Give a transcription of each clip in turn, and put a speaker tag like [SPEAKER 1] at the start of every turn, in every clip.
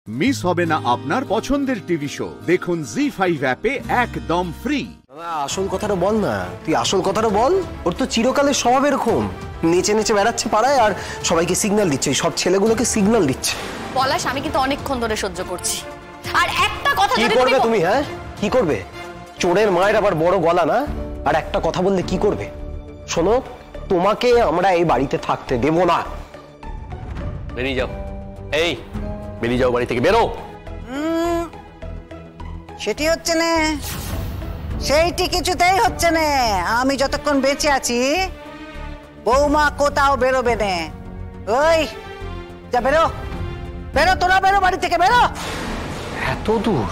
[SPEAKER 1] Miss হবে না আপনার পছন্দের টিভি শো। দেখুন জি5 অ্যাপে একদম ফ্রি।
[SPEAKER 2] আসল কথাটা বল না, তুই আসল কথাটা বল। ওর তো চিরকালের স্বভাব এরকম, নেচে নেচে বেড়াচ্ছে পাড়ায় আর সবাইকে সিগন্যাল দিচ্ছে, সব ছেলেগুলোকে সিগন্যাল দিচ্ছে।
[SPEAKER 3] পলাশ, আমি কিন্তু অনেকক্ষণ ধরে সহ্য করছি। আর একটা কথা
[SPEAKER 2] কি করবে তুমি? হ্যাঁ, কি করবে? চোরের মায়ের আবার বড় গলা না? আর একটা কথা বললে কি করবে? শোনো, তোমাকে আমরা এই বাড়িতে থাকতে দেব না।
[SPEAKER 4] বেরিয়ে যাও। এই বেরিয়ে যাও বাড়ি থেকে, বেরো।
[SPEAKER 5] সেটি হচ্ছে না, সেইটি কিছুতেই হচ্ছে না। আমি যতক্ষণ বেঁচে আছি বৌমা কোথাও বেরোবে না। ওই যা, বেরো বেরো, তোরা বেরো বাড়ি থেকে, বেরো।
[SPEAKER 2] এত দূর,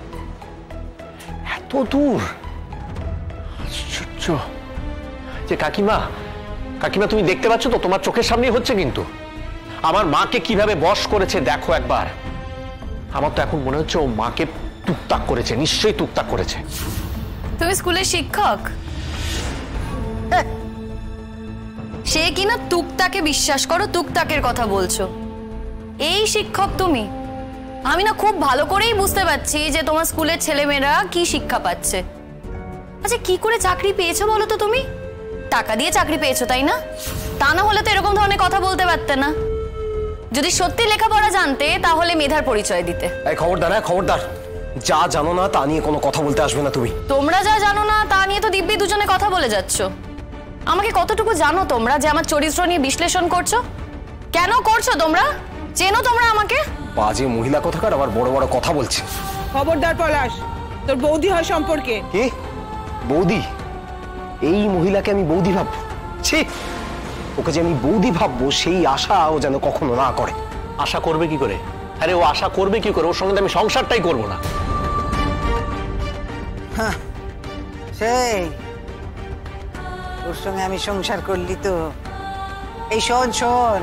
[SPEAKER 2] এত দূর? আশ্চর্য।
[SPEAKER 4] যে কাকিমা, কাকিমা তুমি দেখতে পাচ্ছ তো, তোমার চোখের সামনেই হচ্ছে। কিন্তু আমার মাকে কিভাবে বশ করেছে দেখো একবার। আমার তো এখন মনে হচ্ছে ও মাকে তুকতাক করেছে, নিশ্চয়ই তুকতাক করেছে।
[SPEAKER 3] তুমি স্কুলের শিক্ষক? সে কিনা তুকতাকে বিশ্বাস করো, তুকতাকের কথা বলছো। এই শিক্ষক তুমি? আমি না খুব ভালো করেই বুঝতে পারছি যে তোমার স্কুলের ছেলেমেয়েরা কি শিক্ষা পাচ্ছে। আচ্ছা, কি করে চাকরি পেয়েছো বলো তো? তুমি টাকা দিয়ে চাকরি পেয়েছো, তাই না? তা না হলে তো এরকম ধরনের কথা বলতে পারতে না। যদি সত্যি লেখাপড়া জানতে তাহলে মেধার পরিচয় দিতে।
[SPEAKER 2] এই খবরদার, হ্যাঁ খবরদার, যা জানো না তা নিয়ে কোনো কথা বলতে আসবে না তুমি।
[SPEAKER 3] তোমরা যা জানো না তা নিয়ে তো দিব্যি দুজনে কথা বলে যাচ্ছ। আমাকে কতটুকু জানো তোমরা যে আমার চরিত্র নিয়ে বিশ্লেষণ করছো? কেন করছো তোমরা? চেনো তোমরা আমাকে?
[SPEAKER 2] বাজে মহিলা কোথাকার, আবার বড় বড় কথা বলছে।
[SPEAKER 6] খবরদার পলাশ, তোর বৌদি হয় সম্পর্কে।
[SPEAKER 2] কি বৌদি? এই মহিলাকে আমি বৌদি ভাববো? ছি, ওকে যে আমি বৌদি ভাববো সেই আশা ও যেন কখনো না করে।
[SPEAKER 4] আশা করবে কি করে? আরে ও আশা করবে কি করে? ওর সঙ্গে আমি সংসারটাই করবো না।
[SPEAKER 5] হ্যাঁ, সেই ওর সঙ্গে আমি সংসার করলি তো? এই শোন শোন,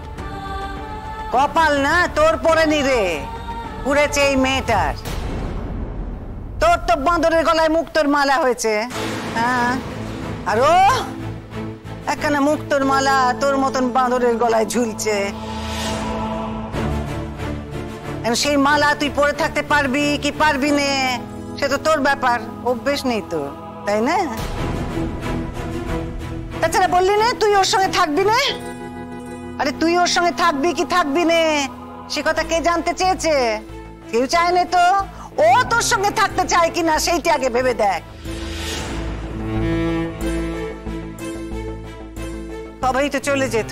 [SPEAKER 5] কপাল না তোর পরে নি রে, পুড়েছে এই মেয়েটার। তোর তো বাঁদরের গলায় মুক্তোর মালা হয়েছে, হ্যাঁ, আর ও একখানা মুক্তোর মালা তোর মতন বাঁদরের গলায় ঝুলছে। সেই মালা তুই পরে থাকতে পারবি কি পারবি না সে তো তোর ব্যাপার, অভ্যেস নেই তো, তাই না? তাছাড়া বললি না তুই ওর সঙ্গে থাকবি না? আরে তুই ওর সঙ্গে থাকবি কি থাকবি না সে কথা কে জানতে চেয়েছে? কেউ চায় না তো। ও তোর সঙ্গে থাকতে চায় কিনা সেইটি আগে ভেবে দেখ। সবাই তো চলে যেত,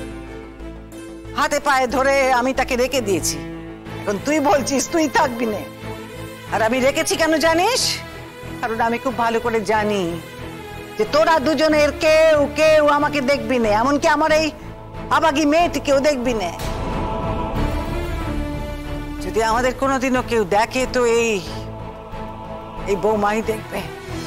[SPEAKER 5] হাতে পায়ে ধরে আমি তাকে রেখে দিয়েছি। এখন তুই বলছিস তুই থাকবি না। আর আমি রেখেছি কেন জানিস? কারণ আমি খুব ভালো করে জানি যে তোরা দুজনের কেউ কেউ আমাকে দেখবি না, এমনকি আমার এই আবাগী মেয়েটিকেও দেখবি না। যদি আমাদের কোনোদিনও কেউ দেখে তো এই বৌমাই দেখবে।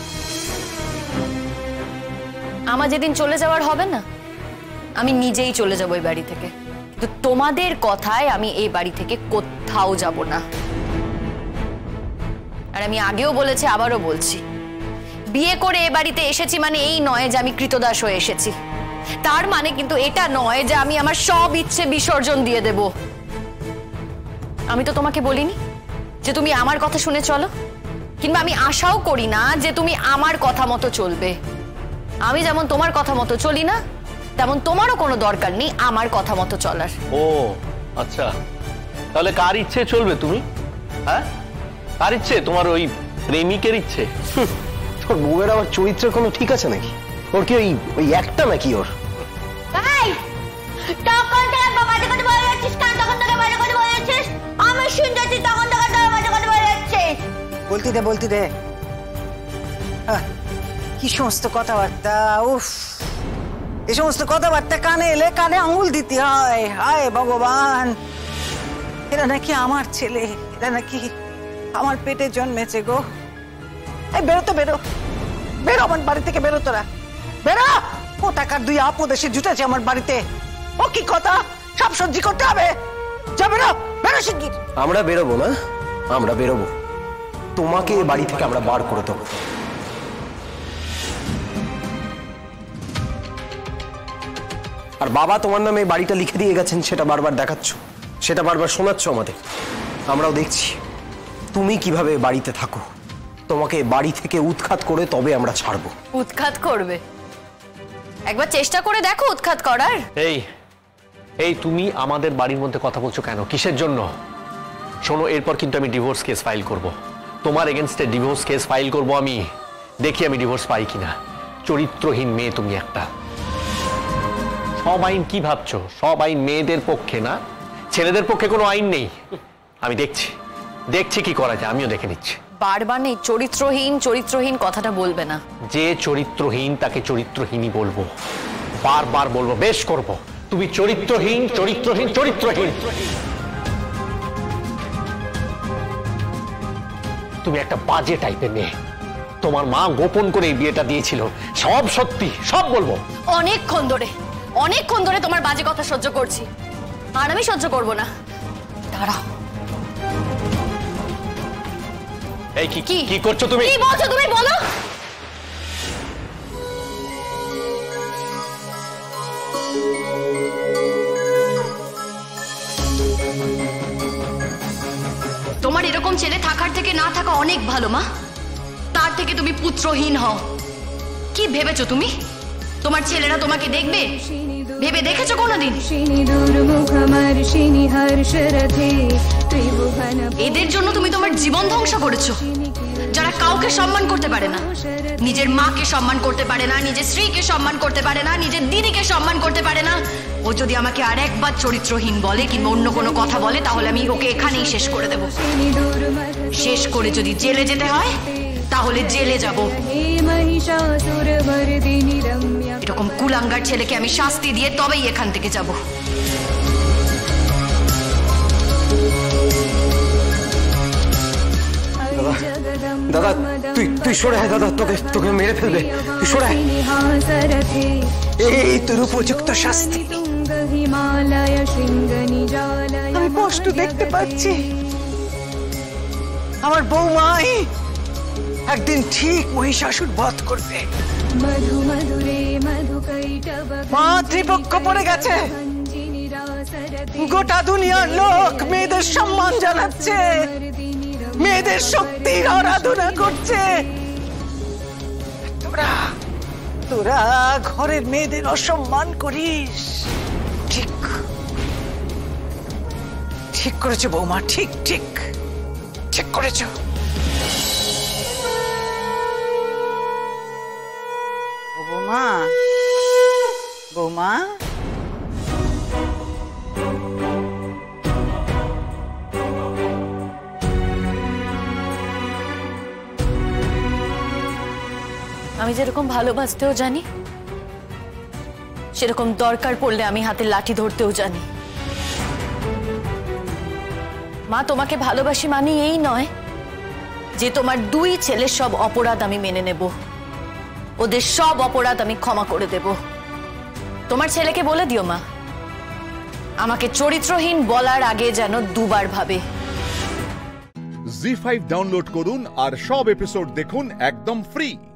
[SPEAKER 3] আমার যেদিন চলে যাওয়ার হবে না, আমি নিজেই চলে যাবো এই বাড়ি থেকে। কিন্তু তোমাদের কথায় আমি এই বাড়ি থেকে কোথাও যাব না। আর আমি আগেও বলেছি, আবারও বলছি, বিয়ে করে এ বাড়িতে এসেছি মানে এই নয় যে আমি কৃতদাস হয়ে এসেছি। তার মানে কিন্তু এটা নয় যে আমি আমার সব ইচ্ছে বিসর্জন দিয়ে দেব। আমি তো তোমাকে বলিনি যে তুমি আমার কথা শুনে চলো, কিংবা আমি আশাও করি না যে তুমি আমার কথা মতো চলবে। আমি যেমন তোমার কথা মতো চলি না, তেমন তোমারও কোনো দরকার নেই আমার কথা মতো চলার।
[SPEAKER 4] ও আচ্ছা, তাহলে কার ইচ্ছে চলবে তুমি? হ্যাঁ, কার ইচ্ছে? তোমার ওই প্রেমিকের ইচ্ছে?
[SPEAKER 2] তোর বউয়ের আবার চরিত্রের কোনো ঠিক আছে নাকি? ওর কি ওই একটা নাকি ওর?
[SPEAKER 7] তখন থেকে বাবাকে কথা বলে যাচ্ছিস কেন? তখন থেকে বাবাকে কথা বলে যাচ্ছিস, আমি শুনতেছি তখন থেকে বাবাকে কথা বলে যাচ্ছিস।
[SPEAKER 5] বলতি দে কি সমস্ত কথাবার্তা! উফ, এই সমস্ত কথাবার্তা কানে এলে কানে আঙুল দিতে হয়। হায় ভগবান, এরা নাকি আমার ছেলে, এরা নাকি আমার পেটে জন্মেছে গো। এই বেরো তো, বেরো বেরো আমার বাড়ি থেকে, বেরো তোরা, বেরো। ও টাকার দুই আপদ এসে জুটেছে আমার বাড়িতে, ও কি কথা সব সহ্য করতে হবে? যা বেরো, বেরো শিগগির।
[SPEAKER 2] আমরা বেরোবো না, আমরা বেরোবো। তোমাকে বাড়ি থেকে আমরা বার করে দেবো। আর বাবা তোমার নামে বাড়িটা লিখে দিয়ে গেছেন, সেটা বারবার দেখাচ্ছ, সেটা বারবার শোনাচ্ছ আমাদের। আমরাও দেখছি তুমি কিভাবে বাড়িতে থাকো। তোমাকে বাড়ি থেকে উৎখাত করে তবে আমরা ছাড়বো।
[SPEAKER 3] উৎখাত করবে? একবার চেষ্টা করে দেখো উৎখাত করার।
[SPEAKER 4] এই এই তুমি আমাদের বাড়ির মধ্যে কথা বলছো কেন? কিসের জন্য? শোনো, এরপর কিন্তু আমি ডিভোর্স কেস ফাইল করব। তোমার এগেনস্টে ডিভোর্স কেস ফাইল করব আমি। দেখি আমি ডিভোর্স পাই কিনা। চরিত্রহীন মেয়ে তুমি একটা। সব আইন কি ভাবছো? সব আইন মেয়েদের পক্ষে না, ছেলেদের পক্ষে কোনো আইন নেই। আমি দেখছি দেখছি কি করা যায়, আমিও দেখে নিচ্ছি।
[SPEAKER 3] বারবার নেই চরিত্রহীন চরিত্রহীন কথাটা বলবে না।
[SPEAKER 4] যে চরিত্রহীন তাকে চরিত্রহীনই বলবো, বারবার বলবো, বেশ করব। তুমি চরিত্রহীন চরিত্রহীন চরিত্রহীন। তুমি একটা বাজে টাইপের মেয়ে। তোমার মা গোপন করে এই বিয়েটা দিয়েছিল, সব সত্যি, সব বলবো।
[SPEAKER 3] অনেকক্ষণ ধরে তোমার বাজে কথা সহ্য করছি, আর আমি সহ্য করব না। দাঁড়াও।
[SPEAKER 4] এই কি কি করছো তুমি?
[SPEAKER 3] কি বলছো তুমি? বলো। তোমার এরকম ছেলে থাকার থেকে না থাকা অনেক ভালো মা। তার থেকে তুমি পুত্রহীন হও। কি ভেবেছো তুমি তোমার ছেলেরা তোমাকে দেখবে? ভেবে দেখেছো কোনোদিন? এদের জন্য তুমি তোমার জীবন ধ্বংস করেছো। যারা কাউকে সম্মান করতে পারে না, নিজের মাকে সম্মান করতে পারে না, নিজের স্ত্রীকে সম্মান করতে পারে না, নিজের দিদিকে সম্মান করতে পারে না, ও যদি আমাকে আর একবার চরিত্রহীন বলে কিংবা অন্য কোনো কথা বলে, তাহলে আমি ওকে এখানেই শেষ করে দেব। শেষ করে যদি জেলে যেতে হয় তাহলে জেলে যাব। এরকম কুলাঙ্গার ছেলেকে আমি শাস্তি দিয়ে তবেই এখান থেকে যাব।
[SPEAKER 2] দাদা তুই সরে আয়। দাদা তোকে মেরে ফেলবে, তুই সরে আয়।
[SPEAKER 5] এই তোর উপযুক্ত শাস্তি। আমি স্পষ্ট দেখতে পাচ্ছি আমার বৌমাই একদিন ঠিক মহিষাসুর বধ করবে। মা ত্রিপক্ষ পড়ে গেছে। গোটা দুনিয়ার লোক মেয়েদের সম্মান জানাচ্ছে, মেয়েদের শক্তির আরাধনা করছে। তোরা ঘরের মেয়েদের অসম্মান করিস। ঠিক ঠিক করেছো বৌমা, ঠিক ঠিক ঠিক করেছো। বৌমা বৌমা
[SPEAKER 3] আমি যেরকম ভালোবাসতেও জানি, সেরকম দরকার পড়লে আমি হাতে লাঠি ধরতেও জানি। মা, তোমাকে ভালোবাসি মানে এই নয় যে তোমার দুই ছেলের সব অপরাধ আমি মেনে নেব, ওদের সব অপরাধ আমি ক্ষমা করে দেব। তোমার ছেলেকে বলে দিও মা, আমাকে চরিত্রহীন বলার আগে যেন দুবার ভাবে।
[SPEAKER 1] জি5 ডাউনলোড করুন আর সব এপিসোড দেখুন একদম ফ্রি।